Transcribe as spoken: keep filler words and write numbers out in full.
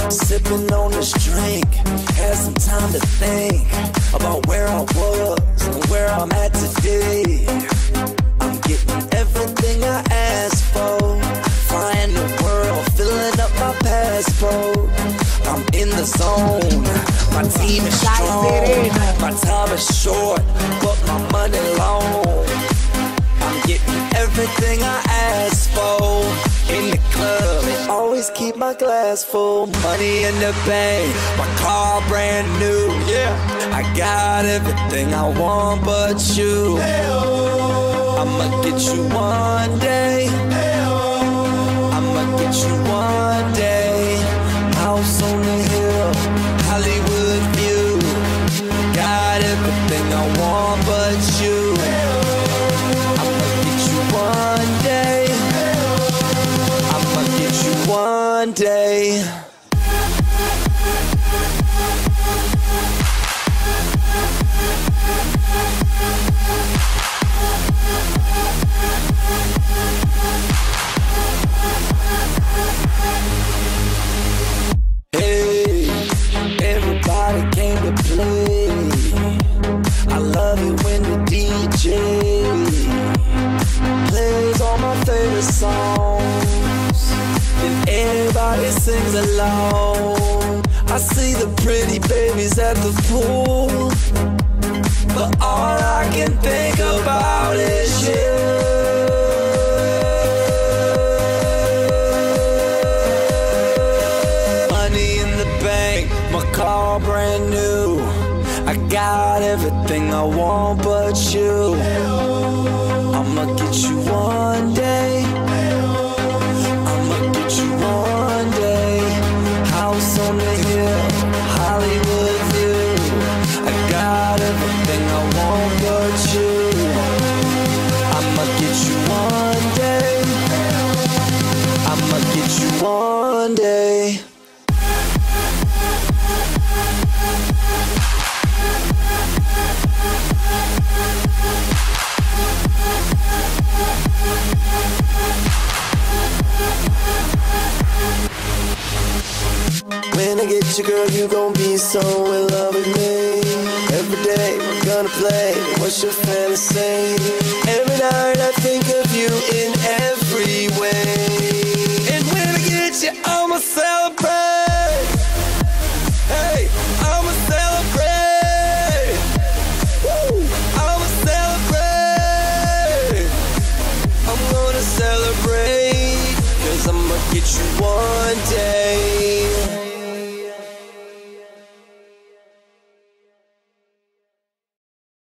Sipping on this drink, had some time to think about where I was and where I'm at today. I'm getting everything I asked for, flying the world, filling up my passport. I'm in the zone, my team is strong, my time is short, but my money long. I'm getting everything I asked for. In the club, and always keep my glass full. Money in the bank, my car brand new. Yeah, I got everything I want but you. I'ma get you one day. I'ma get you one day. House on the hill, Hollywood view. Got everything I want but you. I'ma get you one day. I'ma get you one day. Hey, everybody came to play. I love it when the D J plays all my favorite songs, and everybody sings along. I see the pretty babies at the pool, but all I can think about is you. Money in the bank, my car brand new. I got everything I want but you. I'ma get you one day. I'ma get you one day. House on the hill, Hollywood view. I got everything I want but you. I'ma get you one day. I'ma get you one day. When I get you, girl, you gon' be so in love with me. Every day we're gonna play, what's your fantasy? Every night I think of you in every way. And when I get you, I'ma celebrate. Hey, I'ma celebrate. Woo, I'ma celebrate. I'm gonna celebrate, 'cause I'ma get you one day.